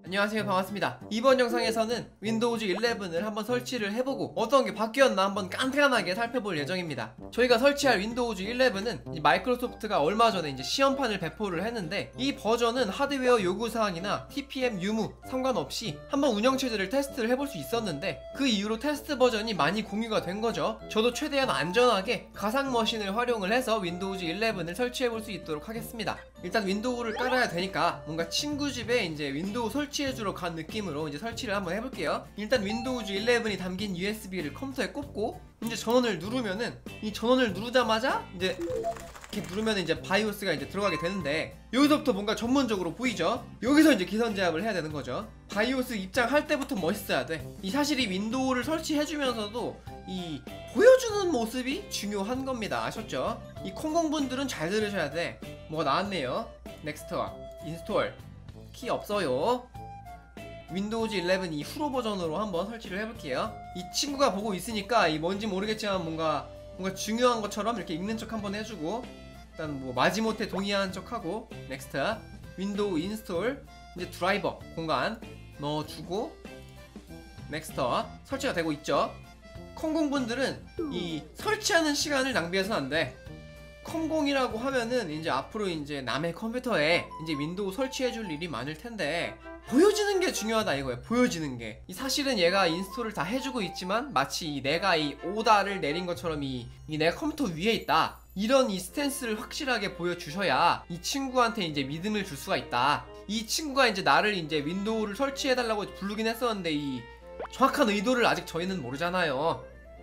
안녕하세요, 반갑습니다. 이번 영상에서는 윈도우즈 11을 한번 설치를 해보고 어떤 게 바뀌었나 한번 깐깐하게 살펴볼 예정입니다. 저희가 설치할 윈도우즈 11은 마이크로소프트가 얼마 전에 이제 시험판을 배포를 했는데, 이 버전은 하드웨어 요구사항이나 TPM 유무 상관없이 한번 운영체제를 테스트를 해볼 수 있었는데, 그 이후로 테스트 버전이 많이 공유가 된 거죠. 저도 최대한 안전하게 가상 머신을 활용을 해서 윈도우즈 11을 설치해볼 수 있도록 하겠습니다. 일단 윈도우를 깔아야 되니까 뭔가 친구 집에 이제 윈도우 설치해주러 간 느낌으로 이제 설치를 한번 해볼게요. 일단 윈도우즈 11이 담긴 USB를 컴퓨터에 꽂고 이제 전원을 누르면은, 이 전원을 누르자마자 이제 이렇게 누르면 이제 바이오스가 이제 들어가게 되는데, 여기서부터 뭔가 전문적으로 보이죠? 여기서 이제 기선 제압을 해야 되는 거죠. 바이오스 입장할 때부터 멋있어야 돼. 이 사실 이 윈도우를 설치해주면서도 이 보여주는 모습이 중요한 겁니다. 아셨죠? 이 콩공분들은 잘 들으셔야 돼. 뭐가 나왔네요. 넥스트와 인스톨 키 없어요. 윈도우즈 11 이 후로 버전으로 한번 설치를 해볼게요. 이 친구가 보고 있으니까 이 뭔지 모르겠지만 뭔가 중요한 것처럼 이렇게 읽는 척 한번 해주고, 일단 뭐 마지못해 동의하는 척하고 넥스트, 윈도우 인스톨, 이제 드라이버 공간 넣어주고 넥스트. 설치가 되고 있죠. 컴공분들은 이 설치하는 시간을 낭비해서는 안 돼. 컴공이라고 하면은 이제 앞으로 이제 남의 컴퓨터에 이제 윈도우 설치해줄 일이 많을 텐데, 보여지는 게 중요하다 이거예요. 보여지는 게. 이 사실은 얘가 인스톨을 다 해주고 있지만 마치 내가 이 오다를 내린 것처럼 이 내가 컴퓨터 위에 있다, 이런 이 스탠스를 확실하게 보여주셔야 이 친구한테 이제 믿음을 줄 수가 있다. 이 친구가 이제 나를 이제 윈도우를 설치해달라고 부르긴 했었는데, 이 정확한 의도를 아직 저희는 모르잖아요.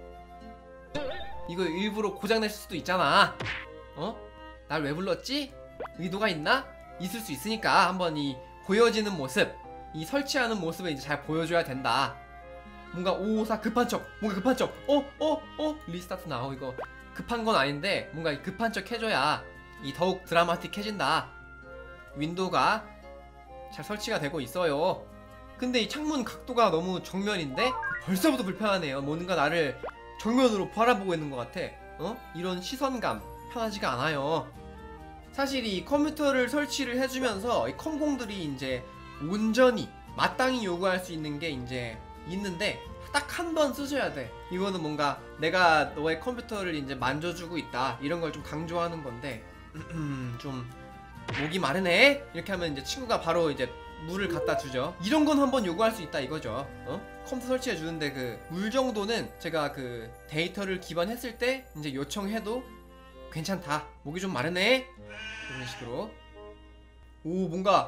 이거 일부러 고장냈을 수도 있잖아. 날 왜 불렀지? 의도가 있나? 있을 수 있으니까 한번 이 보여지는 모습, 이 설치하는 모습을 이제 잘 보여줘야 된다. 뭔가 554 급한 척, 뭔가 급한 척, 리스타트 나오. 이거 급한 건 아닌데 뭔가 급한 척 해줘야 이 더욱 드라마틱해진다. 윈도우가 잘 설치가 되고 있어요. 근데 이 창문 각도가 너무 정면인데 벌써부터 불편하네요. 뭔가 나를 정면으로 바라보고 있는 것 같아. 이런 시선감 편하지가 않아요. 사실 이 컴퓨터를 설치를 해주면서 이 컴공들이 이제 온전히 마땅히 요구할 수 있는 게 이제 있는데, 딱 한 번 쓰셔야 돼. 이거는 뭔가 내가 너의 컴퓨터를 이제 만져주고 있다, 이런 걸 좀 강조하는 건데, 좀 목이 마르네? 이렇게 하면 이제 친구가 바로 이제 물을 갖다 주죠. 이런 건 한번 요구할 수 있다 이거죠. 컴퓨터 설치해 주는데 그 물 정도는 제가 그 데이터를 기반했을 때 이제 요청해도 괜찮다. 목이 좀 마르네? 이런 식으로. 뭔가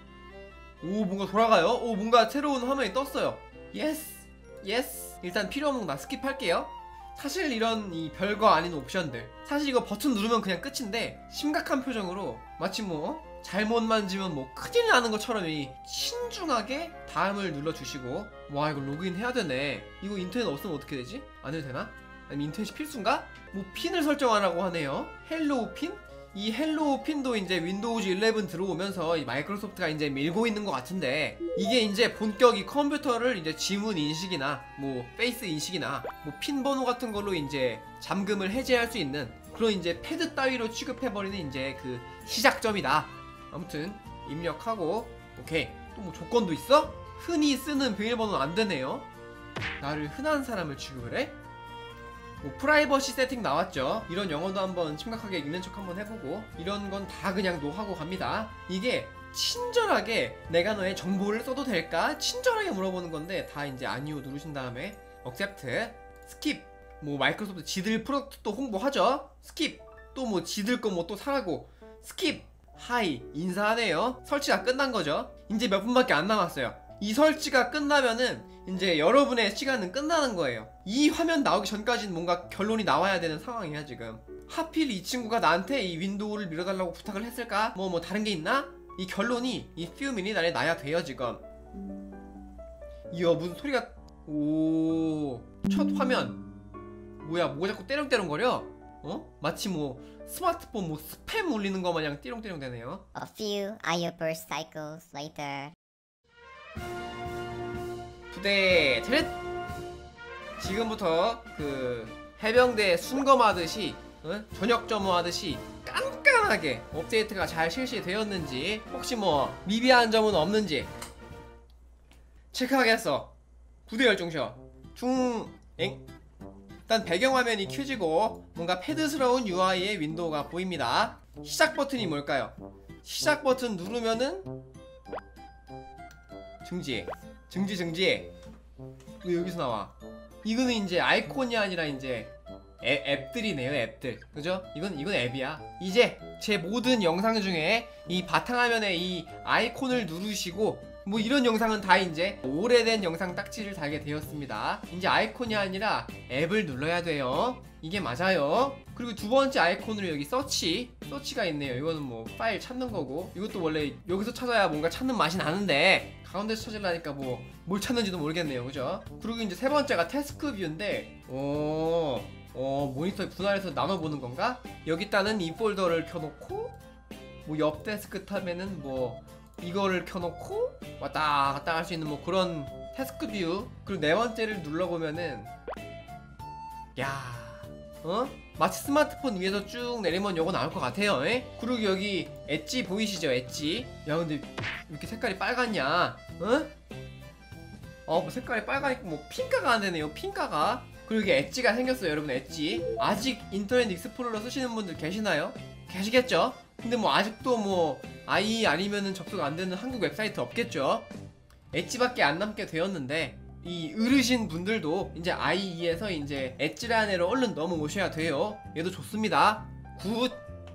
돌아가요. 뭔가 새로운 화면이 떴어요. 예스. 일단 필요 없는 거 나 스킵할게요. 사실 이런 이 별거 아닌 옵션들, 사실 이거 버튼 누르면 그냥 끝인데, 심각한 표정으로 마치 뭐 잘못 만지면 뭐 큰일 나는 것처럼 이 신중하게 다음을 눌러주시고. 와, 이거 로그인 해야 되네. 이거 인터넷 없으면 어떻게 되지? 안 해도 되나? 아니면 인터넷이 필수인가? 뭐 핀을 설정하라고 하네요. 헬로우 핀? 이 헬로우 핀도 이제 윈도우즈 11 들어오면서 이 마이크로소프트가 이제 밀고 있는 것 같은데, 이게 이제 본격 이 컴퓨터를 이제 지문 인식이나 뭐 페이스 인식이나 뭐 핀 번호 같은 걸로 이제 잠금을 해제할 수 있는 그런 이제 패드 따위로 취급해버리는 이제 그 시작점이다. 아무튼 입력하고 오케이. 또 뭐 조건도 있어? 흔히 쓰는 비밀번호는 안 되네요. 나를 흔한 사람을 취급을 해? 뭐 프라이버시 세팅 나왔죠. 이런 영어도 한번 심각하게 읽는 척 한번 해보고, 이런 건 다 그냥 노하고 갑니다. 이게 친절하게 내가 너의 정보를 써도 될까? 친절하게 물어보는 건데, 다 이제 아니요 누르신 다음에 accept, skip. 뭐 마이크로소프트 지들 프로덕트 또 홍보하죠. skip. 또 뭐 지들 거 뭐 또 사라고 skip. 하이 인사하네요. 설치가 끝난 거죠. 이제 몇 분밖에 안 남았어요. 이 설치가 끝나면은 이제 여러분의 시간은 끝나는 거예요. 이 화면 나오기 전까지는 뭔가 결론이 나와야 되는 상황이야 지금. 하필 이 친구가 나한테 이 윈도우를 밀어달라고 부탁을 했을까? 뭐 다른 게 있나? 이 결론이 이 few minutes 안에 나야 돼요 지금. 이야, 무슨 소리가. 첫 화면 뭐야, 뭐가 자꾸 떼렁떼렁거려? 마치 뭐 스마트폰 뭐 스팸 울리는 거 마냥 띠롱띠롱 되네요. A few IO burst cycles later. 부대 차렷! 지금부터 그 해병대 순검하듯이 저녁 점호하듯이 깐깐하게 업데이트가 잘 실시되었는지, 혹시 뭐 미비한 점은 없는지 체크하겠어. 부대 열중셔. 일단 배경화면이 켜지고 뭔가 패드스러운 UI의 윈도우가 보입니다. 시작 버튼이 뭘까요? 시작 버튼 누르면은 증지. 왜 여기서 나와? 이거는 이제 아이콘이 아니라 이제 앱들이네요. 앱들. 그죠? 이건 앱이야. 이제 제 모든 영상 중에 이 바탕화면에 이 아이콘을 누르시고 뭐 이런 영상은 다 이제 오래된 영상 딱지를 달게 되었습니다. 이제 아이콘이 아니라 앱을 눌러야 돼요. 이게 맞아요. 그리고 두 번째 아이콘으로 여기 서치가 있네요. 이거는 뭐 파일 찾는 거고, 이것도 원래 여기서 찾아야 뭔가 찾는 맛이 나는데 가운데서 찾으려니까 뭐 뭘 찾는지도 모르겠네요. 그죠? 그리고 이제 세 번째가 태스크 뷰인데 모니터에 분할해서 나눠보는 건가? 여기 있다는 이 폴더를 켜놓고 뭐 옆 데스크탑에는 뭐 이거를 켜놓고 왔다 갔다 할 수 있는 뭐 그런 태스크 뷰. 그리고 네 번째를 눌러보면은 마치 스마트폰 위에서 쭉 내리면 요거 나올 것 같아요. 그리고 여기 엣지 보이시죠? 엣지. 야 근데 왜 이렇게 색깔이 빨갛냐? 뭐 색깔이 빨가니까 뭐 핑크가 안 되네요. 핑크가. 그리고 이게 엣지가 생겼어요. 여러분 엣지. 아직 인터넷 익스플로러 쓰시는 분들 계시나요? 계시겠죠? 근데 뭐 아직도 뭐 IE 아니면은 접속 안 되는 한국 웹사이트 없겠죠? 엣지밖에 안 남게 되었는데 이 어르신 분들도 이제 IE에서 이제 엣지라는 애로 얼른 넘어오셔야 돼요. 얘도 좋습니다. 굿.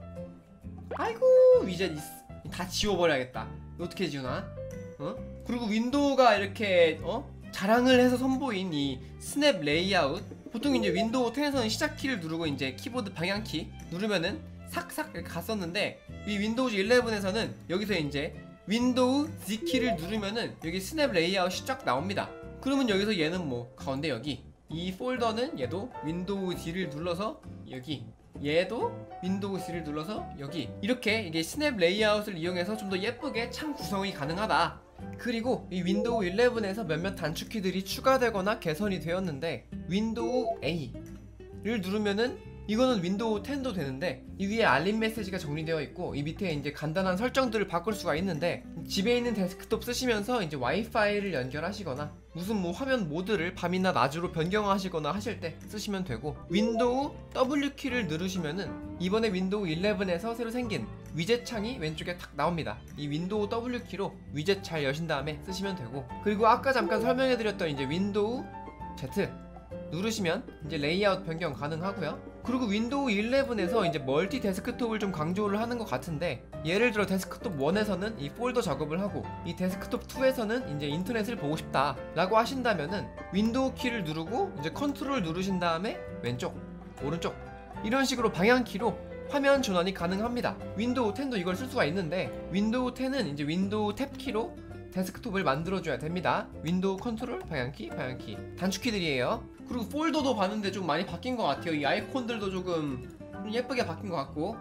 아이고 이제 다 지워버려야겠다. 어떻게 지우나? 그리고 윈도우가 이렇게 자랑을 해서 선보인 이 스냅 레이아웃. 보통 이제 윈도우 10에서는 시작 키를 누르고 이제 키보드 방향키 누르면은 삭삭 이렇게 갔었는데, 이 윈도우 11에서는 여기서 이제 윈도우 Z 키를 누르면은 여기 스냅 레이아웃이 쫙 나옵니다. 그러면 여기서 얘는 뭐 가운데 여기 이 폴더는 얘도 윈도우 D를 눌러서 여기, 얘도 윈도우 C를 눌러서 여기, 이렇게 이게 스냅 레이아웃을 이용해서 좀 더 예쁘게 창 구성이 가능하다. 그리고 이 윈도우 11에서 몇몇 단축키들이 추가되거나 개선이 되었는데, 윈도우 A를 누르면은 이거는 윈도우 10도 되는데 이 위에 알림 메시지가 정리되어 있고 이 밑에 이제 간단한 설정들을 바꿀 수가 있는데, 집에 있는 데스크톱 쓰시면서 이제 와이파이를 연결하시거나 무슨 뭐 화면 모드를 밤이나 낮으로 변경하시거나 하실 때 쓰시면 되고, 윈도우 W키를 누르시면은 이번에 윈도우 11에서 새로 생긴 위젯 창이 왼쪽에 탁 나옵니다. 이 윈도우 W키로 위젯 잘 여신 다음에 쓰시면 되고, 그리고 아까 잠깐 설명해드렸던 이제 윈도우 Z 누르시면 이제 레이아웃 변경 가능하고요. 그리고 윈도우 11에서 이제 멀티 데스크톱을 좀 강조를 하는 것 같은데, 예를 들어 데스크톱 1에서는 이 폴더 작업을 하고 이 데스크톱 2에서는 이제 인터넷을 보고 싶다 라고 하신다면은 윈도우 키를 누르고 이제 컨트롤 누르신 다음에 왼쪽 오른쪽 이런 식으로 방향키로 화면 전환이 가능합니다. 윈도우 10도 이걸 쓸 수가 있는데, 윈도우 10은 이제 윈도우 탭 키로 데스크톱을 만들어줘야 됩니다. 윈도우 컨트롤, 방향키 단축키들이에요. 그리고 폴더도 봤는데 좀 많이 바뀐 것 같아요. 이 아이콘들도 조금 예쁘게 바뀐 것 같고,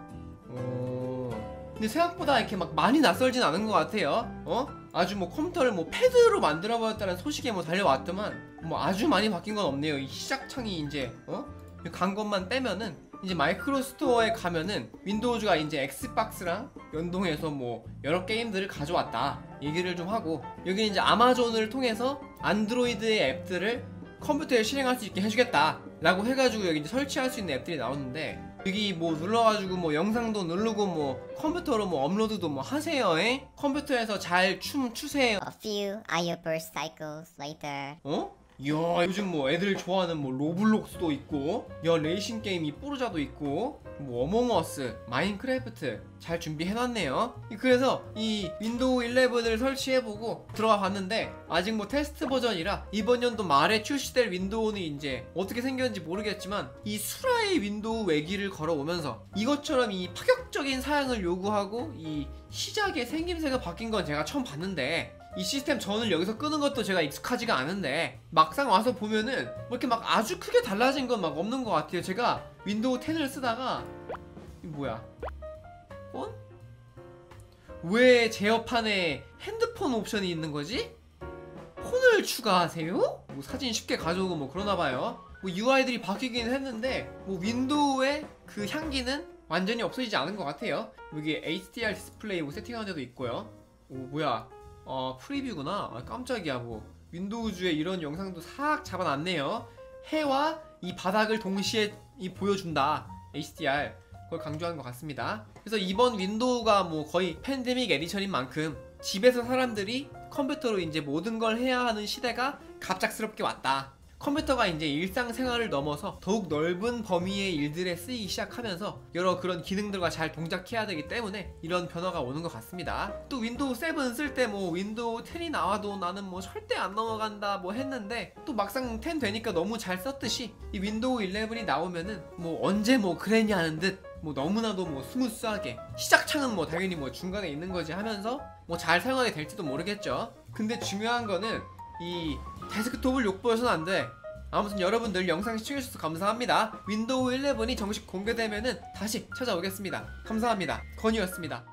근데 생각보다 이렇게 막 많이 낯설진 않은 것 같아요. 아주 뭐 컴퓨터를 뭐 패드로 만들어버렸다는 소식에 뭐 달려왔더만 뭐 아주 많이 바뀐 건 없네요. 이 시작창이 이제 간 것만 빼면은 이제 마이크로 스토어에 가면은 윈도우즈가 이제 엑스박스랑 연동해서 뭐 여러 게임들을 가져왔다 얘기를 좀 하고, 여기 이제 아마존을 통해서 안드로이드의 앱들을 컴퓨터에 실행할 수 있게 해주겠다 라고 해가지고 여기 이제 설치할 수 있는 앱들이 나오는데, 여기 뭐 눌러가지고 뭐 영상도 누르고 뭐 컴퓨터로 뭐 업로드도 뭐 하세요. 컴퓨터에서 잘 춤 추세요. A few IO burst cycles later. 이야, 요즘 뭐 애들 좋아하는 뭐 로블록스도 있고, 야 레이싱 게임 이 포르자도 있고, 뭐 어몽어스, 마인크래프트 잘 준비해놨네요. 그래서 이 윈도우 11을 설치해보고 들어가 봤는데, 아직 뭐 테스트 버전이라 이번 연도 말에 출시될 윈도우는 이제 어떻게 생겼는지 모르겠지만 이 수라의 윈도우 외기를 걸어오면서 이것처럼 이 파격적인 사양을 요구하고 이 시작의 생김새가 바뀐 건 제가 처음 봤는데, 이 시스템 전을 여기서 끄는 것도 제가 익숙하지가 않은데 막상 와서 보면은 뭐 이렇게 막 아주 크게 달라진 건 막 없는 것 같아요. 제가 윈도우 10을 쓰다가 이거 뭐야? 왜 제어판에 핸드폰 옵션이 있는 거지? 폰을 추가하세요? 뭐 사진 쉽게 가져오고 뭐 그러나봐요. 뭐 UI들이 바뀌긴 했는데 뭐 윈도우의 그 향기는 완전히 없어지지 않은 것 같아요. 여기 HDR 디스플레이 뭐 세팅하는 데도 있고요. 오 뭐야, 프리뷰구나. 깜짝이야. 뭐 윈도우즈의 이런 영상도 싹 잡아놨네요. 해와 이 바닥을 동시에 보여준다. HDR 그걸 강조한 것 같습니다. 그래서 이번 윈도우가 뭐 거의 팬데믹 에디션인 만큼 집에서 사람들이 컴퓨터로 이제 모든 걸 해야 하는 시대가 갑작스럽게 왔다. 컴퓨터가 이제 일상생활을 넘어서 더욱 넓은 범위의 일들에 쓰이기 시작하면서 여러 그런 기능들과 잘 동작해야 되기 때문에 이런 변화가 오는 것 같습니다. 또 윈도우 7 쓸 때 뭐 윈도우 10이 나와도 나는 뭐 절대 안 넘어간다 뭐 했는데 또 막상 10 되니까 너무 잘 썼듯이 이 윈도우 11이 나오면은 뭐 언제 뭐 그랬냐 하는 듯 뭐 너무나도 뭐 스무스하게 시작창은 뭐 당연히 뭐 중간에 있는 거지 하면서 뭐 잘 사용하게 될지도 모르겠죠. 근데 중요한 거는 이 데스크톱을 욕보여서는 안 돼. 아무튼 여러분들 영상 시청해주셔서 감사합니다. 윈도우 11이 정식 공개되면은 다시 찾아오겠습니다. 감사합니다. 건이었습니다.